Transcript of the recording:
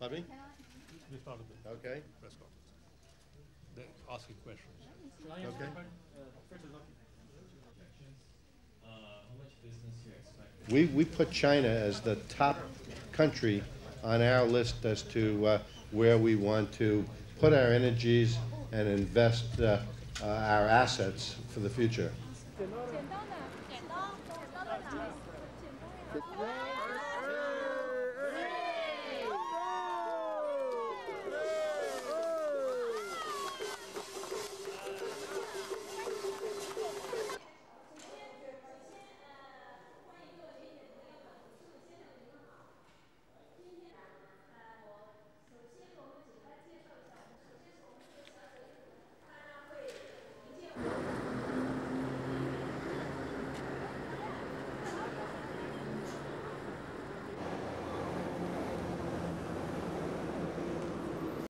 Pardon me? This part of the Okay. press conference. They're asking questions. Okay. How much business you expect? We put China as the top country on our list as to where we want to put our energies and invest our assets for the future. 剪刀呢？剪刀在哪？